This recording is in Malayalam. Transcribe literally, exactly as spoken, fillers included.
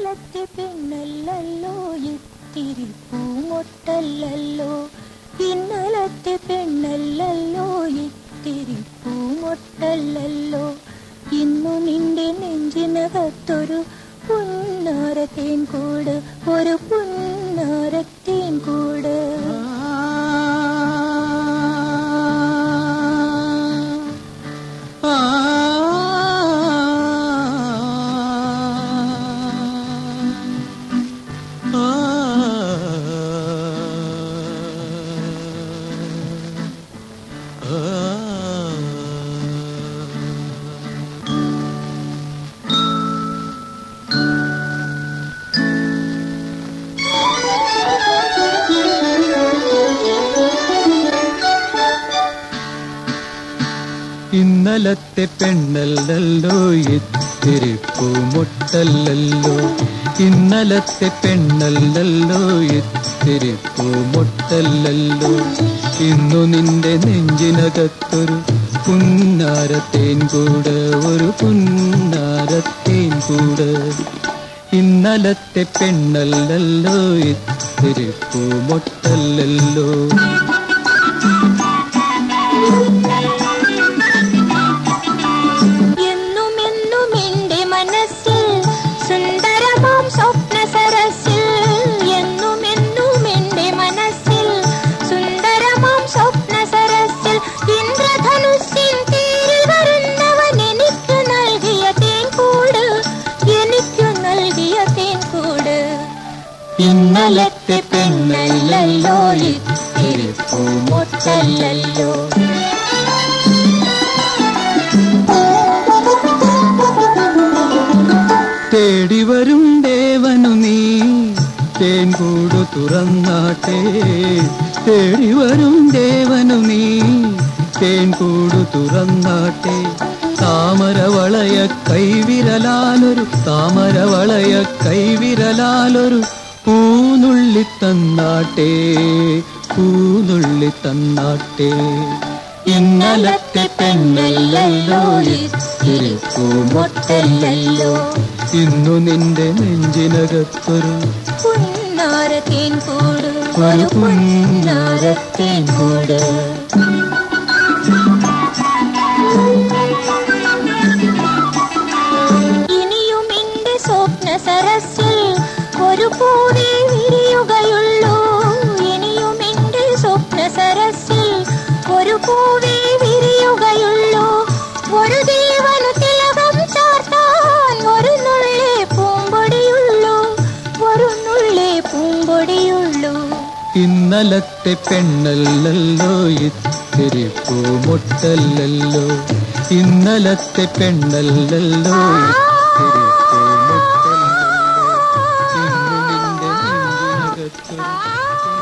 ഇന്നലത്തെ പെണ്ണല്ലല്ലോ ഇത്തിരി പൂമൊട്ടല്ലല്ലോ, ഇന്നലത്തെ പെണ്ണല്ലല്ലോ ഇത്തിരി പൂമൊട്ടല്ലല്ലോ, ഇന്നു നിന്റെ നെഞ്ചിനകത്തൊരു പുന്നാരത്തേൻ കൂട്, ഒരു പുന്നാരത്തേൻ കൂട്. ഇന്നലത്തെ പെണ്ണല്ലല്ലോ ഇത്തിരി പൂമൊട്ടല്ലല്ലോ, ഇന്നലത്തെ പെണ്ണല്ലല്ലോ ഇത്തിരി പൂമൊട്ടല്ലല്ലോ, ഇന്നു നിന്റെ നെഞ്ചിനകത്തൊരു പുന്നാരത്തേൻ കൂട്, ഒരു പുന്നാരത്തേൻ കൂട്. ഇന്നലത്തെ പെണ്ണല്ലല്ലോ ഇത്തിരി പൂമൊട്ടല്ലല്ലോ. ഇന്നലത്തെ പെണ്ണല്ലല്ലോ ഇത്തിരി പൂമൊട്ടല്ലല്ലോ. തേടി വരും ദേവനു നീ തേൻകൂടു തുറന്നാട്ടെ, തേടി വരും ദേവനു നീ തേൻകൂടു തുറന്നാട്ടെ, താമരവളയ കൈവിരലാലൊരു താമരവളയ കൈവിരലാലൊരു പൂനുള്ളി തന്നാട്ടെ, പൂനുള്ളി തന്നാട്ടെ. ഇന്നലത്തെ പെണ്ണല്ലല്ലോ ഇത്തിരി പൂമൊട്ടല്ലല്ലോ, ഇന്നു നിന്റെ നെഞ്ചിനകത്തൊരു പുന്നാരത്തേൻ കൂട്, ഒരു പുന്നാരത്തേൻ കൂട്. ഇനിയും എന്റെ സ്വപ്ന സരസിൽ ഒരു പൂവേ വിരിയുകയുള്ളൂ, ഇനിയും എന്റെ സ്വപ്ന സരസിൽ ഒരു പൂവേ വിരിയുകയുള്ളൂ, ഒരു ദേവനു തിലകം ചാർത്താൻ ഒരു നുള്ളേ പൂമ്പൊടിയുള്ളൂ, ഒരു നുള്ളേ പൂമ്പൊടിയുള്ളൂ. ഇന്നലത്തെ പെണ്ണല്ലല്ലോ ഇത്തിരി പൂമൊട്ടല്ലല്ലോ, ഇന്നലത്തെ പെണ്ണല്ലല്ലോ ഇത്തിരി പൂമൊട്ടല്ലല്ലോ, ഇന്നു നിന്റെ നെഞ്ചിനകത്തൊരു